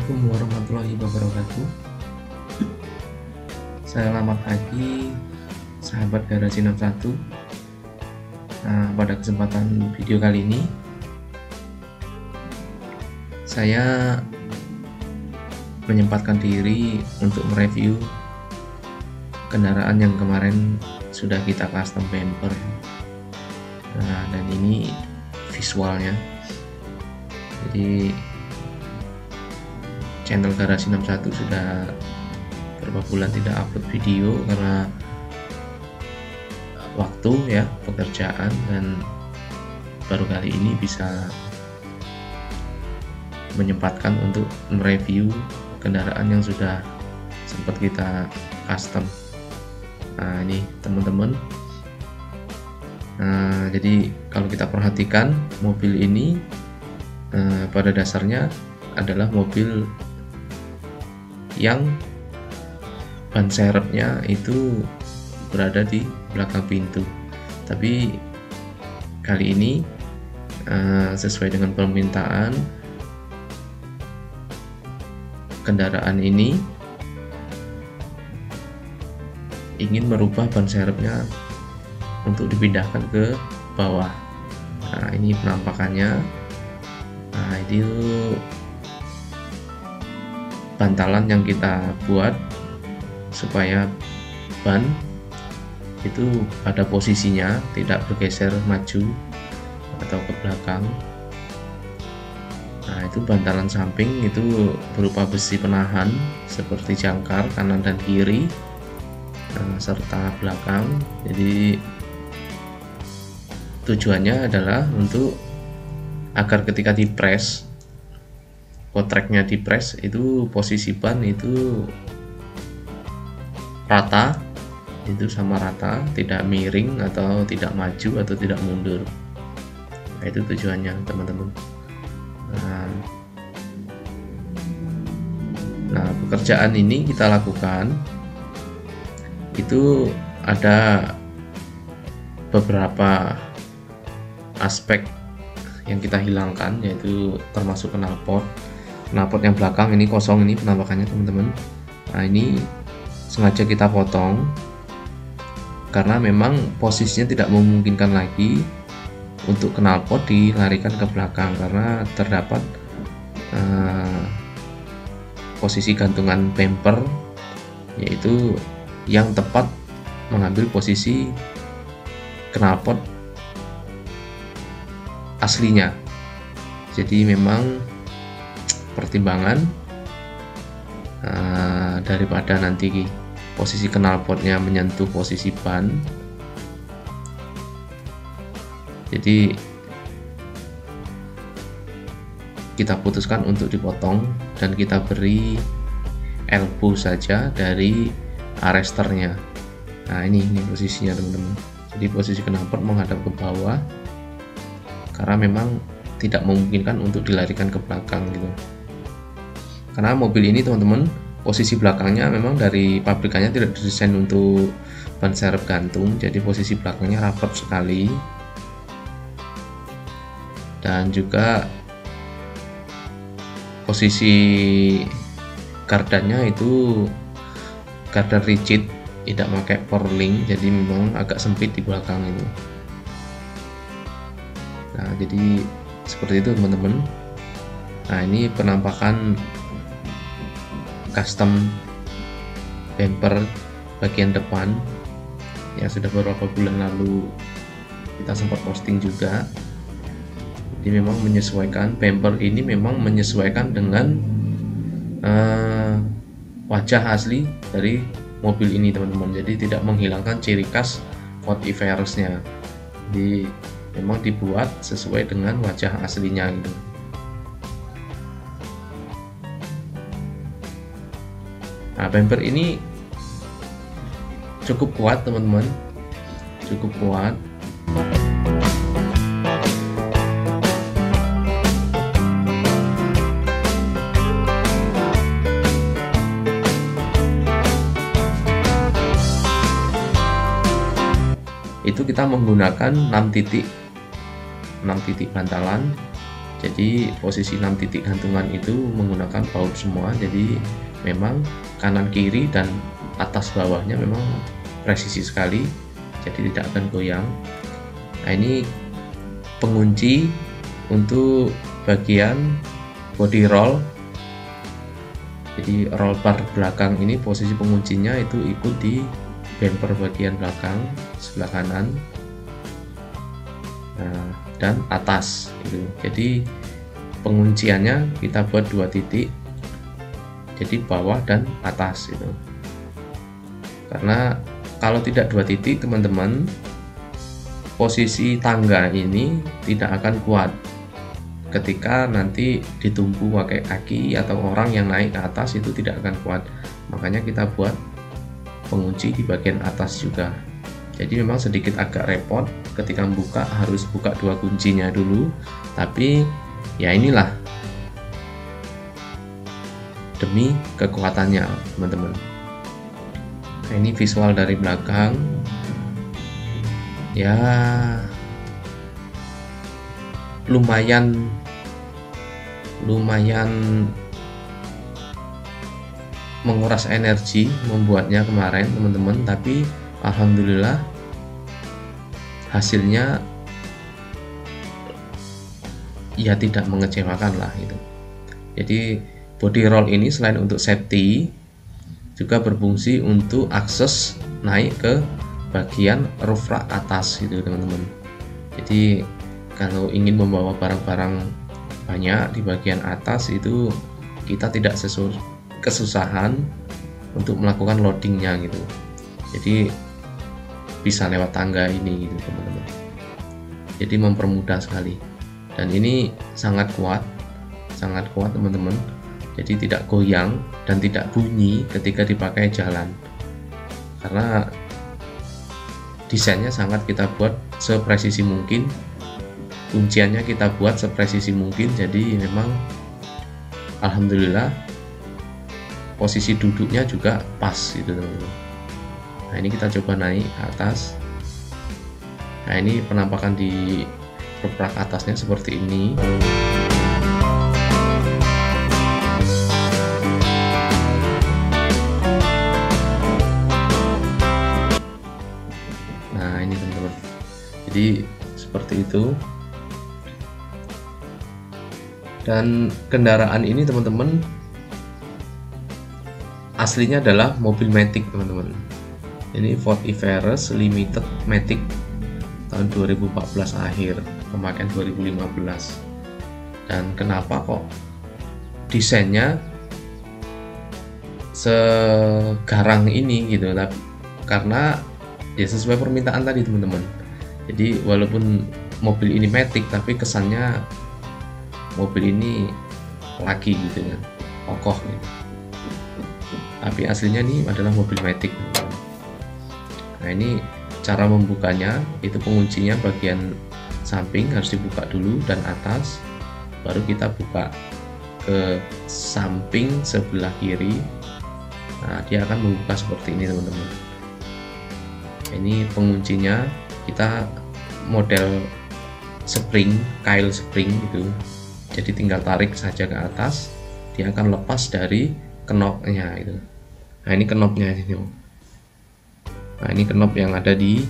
Assalamualaikum warahmatullahi wabarakatuh. Selamat pagi sahabat Garasi 61. Pada kesempatan video kali ini saya menyempatkan diri untuk mereview kendaraan yang kemarin sudah kita custom bumper. Dan ini visualnya. Jadi channel Garasi 61 sudah beberapa bulan tidak upload video karena waktu ya, pekerjaan, dan baru kali ini bisa menyempatkan untuk mereview kendaraan yang sudah sempat kita custom. Ini teman-teman, jadi kalau kita perhatikan mobil ini pada dasarnya adalah mobil yang ban serepnya itu berada di belakang pintu, tapi kali ini sesuai dengan permintaan kendaraan ini ingin merubah ban serepnya untuk dipindahkan ke bawah. Ini penampakannya. Itu bantalan yang kita buat supaya ban itu pada posisinya, tidak bergeser maju atau ke belakang. Itu bantalan samping itu berupa besi penahan seperti jangkar kanan dan kiri, serta belakang. Jadi tujuannya adalah untuk agar ketika dipres, kotreknya dipres, itu posisi ban itu rata, itu sama rata, tidak miring atau tidak maju atau tidak mundur. Itu tujuannya teman-teman. Nah, pekerjaan ini kita lakukan itu ada beberapa aspek yang kita hilangkan, yaitu termasuk knalpot yang belakang ini kosong, ini penampakannya teman-teman. Ini sengaja kita potong karena memang posisinya tidak memungkinkan lagi untuk knalpot dilarikan ke belakang karena terdapat posisi gantungan bumper, yaitu yang tepat mengambil posisi knalpot aslinya. Jadi memang pertimbangan daripada nanti posisi knalpotnya menyentuh posisi ban, jadi kita putuskan untuk dipotong dan kita beri elbow saja dari arresternya. Ini posisinya teman-teman. Jadi posisi knalpot menghadap ke bawah karena memang tidak memungkinkan untuk dilarikan ke belakang gitu. Karena mobil ini teman-teman, posisi belakangnya memang dari pabrikannya tidak didesain untuk ban serep gantung, jadi posisi belakangnya rapat sekali, dan juga posisi gardannya itu gardan rigid, tidak pakai purlin, jadi memang agak sempit di belakang itu. Jadi seperti itu teman-teman. Ini penampakan custom bumper bagian depan yang sudah beberapa bulan lalu kita sempat posting juga. Jadi memang menyesuaikan, bumper ini memang menyesuaikan dengan wajah asli dari mobil ini teman-teman. Jadi tidak menghilangkan ciri khas Ford Everest-nya. Jadi memang dibuat sesuai dengan wajah aslinya gitu. Bumper ini cukup kuat teman-teman, cukup kuat. Itu kita menggunakan 6 titik bantalan Jadi posisi 6 titik gantungan itu menggunakan baut semua, jadi memang kanan kiri dan atas bawahnya memang presisi sekali, jadi tidak akan goyang. Nah, ini pengunci untuk bagian body roll. Jadi roll bar belakang ini posisi penguncinya itu ikut di bumper bagian belakang sebelah kanan, nah, dan atas itu. Jadi pengunciannya kita buat 2 titik, jadi bawah dan atas itu. Karena kalau tidak 2 titik teman-teman, posisi tangga ini tidak akan kuat ketika nanti ditumpu pakai kaki atau orang yang naik ke atas, itu tidak akan kuat. Makanya kita buat pengunci di bagian atas juga. Jadi memang sedikit agak repot ketika buka, harus buka 2 kuncinya dulu, tapi ya inilah demi kekuatannya teman-teman. Nah, ini visual dari belakang ya, lumayan menguras energi membuatnya kemarin teman-teman, tapi alhamdulillah hasilnya ya tidak mengecewakan lah itu. Jadi body roll ini selain untuk safety juga berfungsi untuk akses naik ke bagian roof rack atas gitu teman-teman. Jadi kalau ingin membawa barang-barang banyak di bagian atas itu kita tidak kesusahan untuk melakukan loadingnya gitu. Jadi bisa lewat tangga ini gitu teman-teman. Jadi mempermudah sekali. Dan ini sangat kuat teman-teman. Jadi tidak goyang dan tidak bunyi ketika dipakai jalan. Karena desainnya sangat kita buat sepresisi mungkin, kunciannya kita buat sepresisi mungkin, jadi memang alhamdulillah posisi duduknya juga pas gitu teman-teman. Nah, ini kita coba naik ke atas. Nah, ini penampakan di roof rack atasnya seperti ini. Nah, ini teman-teman, jadi seperti itu. Dan kendaraan ini teman-teman aslinya adalah mobil Matic teman-teman. Ini Ford Everest Limited Matic tahun 2014 akhir, pemakaian 2015. Dan kenapa kok desainnya segarang ini gitu? Karena ya sesuai permintaan tadi teman-teman. Jadi walaupun mobil ini Matic, tapi kesannya mobil ini lagi gitu kan, kokoh gitu. Tapi aslinya ini adalah mobil Matic. Nah, ini cara membukanya, itu penguncinya bagian samping harus dibuka dulu dan atas, baru kita buka ke samping sebelah kiri. Nah, dia akan membuka seperti ini teman-teman. Ini penguncinya kita model spring, coil spring gitu. Jadi tinggal tarik saja ke atas, dia akan lepas dari knopnya itu. Nah, ini knopnya ini. Nah, ini knop yang ada di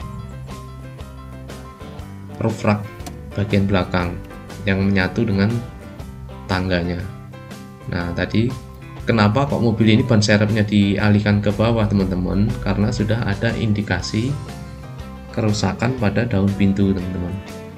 roof rack bagian belakang yang menyatu dengan tangganya. Nah, tadi kenapa kok mobil ini ban serepnya dialihkan ke bawah teman-teman? Karena sudah ada indikasi kerusakan pada daun pintu teman-teman.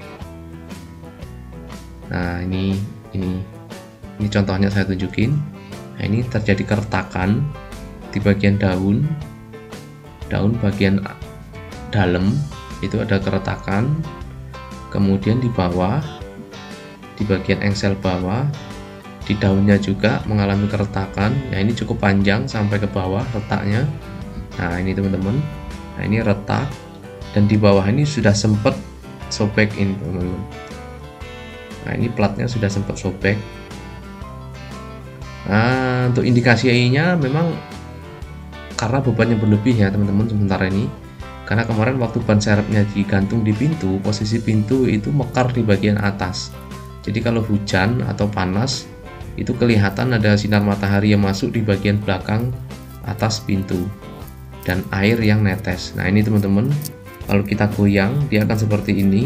Nah, ini contohnya saya tunjukin. Nah, ini terjadi keretakan di bagian daun bagian dalam itu ada keretakan. Kemudian di bawah, di bagian engsel bawah, di daunnya juga mengalami keretakan. Nah, ini cukup panjang sampai ke bawah retaknya. Nah, ini teman-teman. Nah, ini retak dan di bawah ini sudah sempat sobek ini teman-teman. Nah, ini platnya sudah sempat sobek. Nah, untuk indikasinya memang karena bebannya berlebih ya teman-teman sementara ini. Karena kemarin waktu ban serepnya digantung di pintu, posisi pintu itu mekar di bagian atas. Jadi kalau hujan atau panas itu kelihatan ada sinar matahari yang masuk di bagian belakang atas pintu dan air yang netes. Nah ini teman-teman, kalau kita goyang dia akan seperti ini.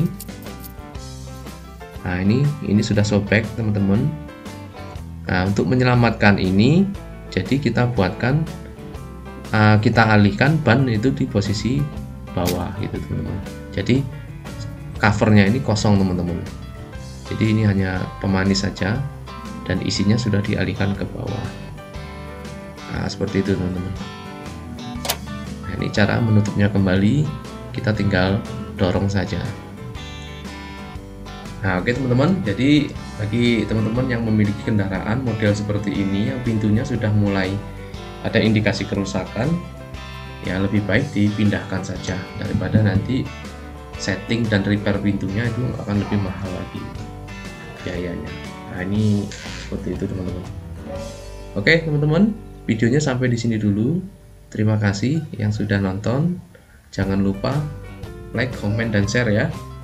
Nah ini sudah sobek teman-teman. Nah untuk menyelamatkan ini, jadi kita buatkan kita alihkan ban itu di posisi bawah gitu teman-teman. Jadi covernya ini kosong teman-teman. Jadi ini hanya pemanis saja dan isinya sudah dialihkan ke bawah. Nah seperti itu teman-teman. Nah ini cara menutupnya kembali, kita tinggal dorong saja. Nah oke teman-teman, jadi bagi teman-teman yang memiliki kendaraan model seperti ini yang pintunya sudah mulai ada indikasi kerusakan, ya lebih baik dipindahkan saja daripada nanti setting dan repair pintunya itu akan lebih mahal lagi biayanya. Nah ini seperti itu teman-teman. Oke teman-teman, videonya sampai di sini dulu. Terima kasih yang sudah nonton. Jangan lupa like, comment, dan share ya.